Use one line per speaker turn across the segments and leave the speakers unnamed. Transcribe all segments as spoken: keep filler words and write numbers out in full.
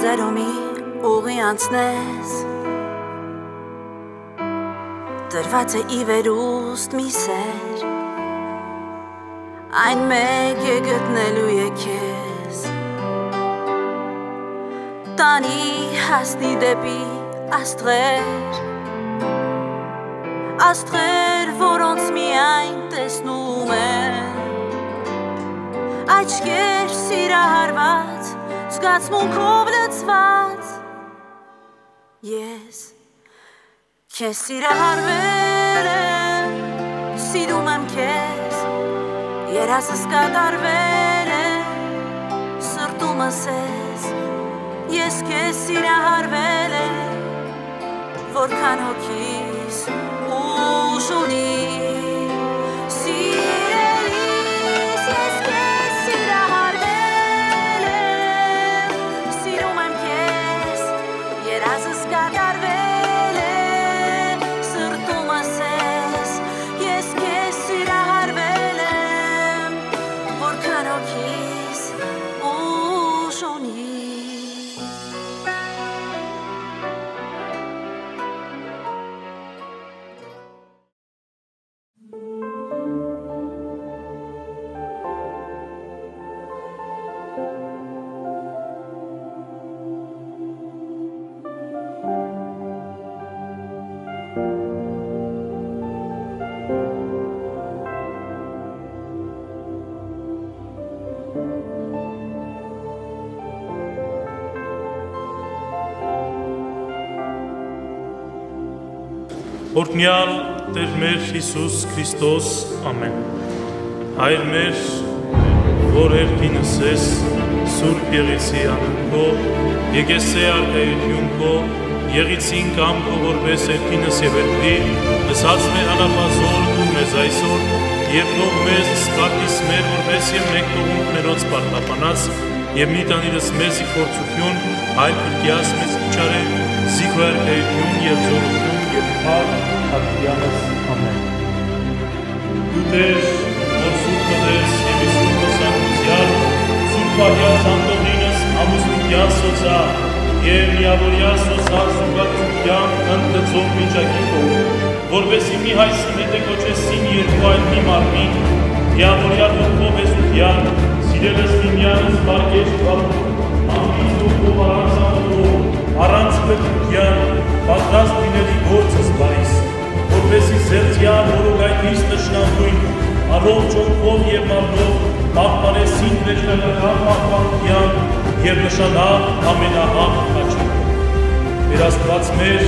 ձերոմի ուղի անցնես Դրված է ի վերուստ մի սեր Այն մեկ է գտնելու է քեզ Տանի հասնի դեպի աստղեր Աստղեր, որոնց միայն տեսնում են Աչքեր սիրահարված, զգացմունքով լցված Ես քեզ սիրահարվել եմ, սիրում եմ քեզ Երազս կատարվել է, սրտումս ես Ես քեզ սիրահարվել եմ, որքան հոգիս ուժ ունի
Օրհնյալ Տեր մեր Հիսուս Քրիստոս, ամեն։ Հայր մեր, որ երկինս ես, Սուրբ եղեցի անունքո, եկեսե արկայություն քո, եղիցին կամ քո որպես երկինս եւ երկրի, լսած մեր անապազոր ու մեզ այսօր, եւ թող մեզ սկատիս մեր որպես եւ մեկ տողունքներոց պարտապանած, եւ մի տանիրս մեզի փորձություն, այլ քրկիաս մեզ իջարե, զիքո արկայություն եւ զորություն եւ փառք Հատյանս, ամեն։ Դու Տեր, որ Սուրբ կդես և Սուրբ կսանության, Սուրբ ահյաց Անտողինս ամուսնության սոցա և միավորյա սոցա զուգակցության ընդգծող միջակի կող, որվեսի մի հայսի մետ է կոչեսին երկու այլ մի մարմին, միավորյա ողքով հեսության, սիրելս միմյանս բարգեշ վարում, ամիզ ողքով առանց ամոդով, առանց կրկության, պատրաստ լինելի գործս բարիս, որպեսի սերծյան որոգայնից նշնամույն, առով ճոքով և մարնով, պաղպարեսին վեջնական պաղպանության և նշանավ ամենահաղ աչքով։ Մեր Աստված մեր,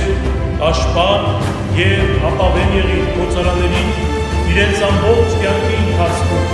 աշխարհ և ապավեն եղիր փորձարաններին իրենց ամբողջ կյանքի ընթացքում,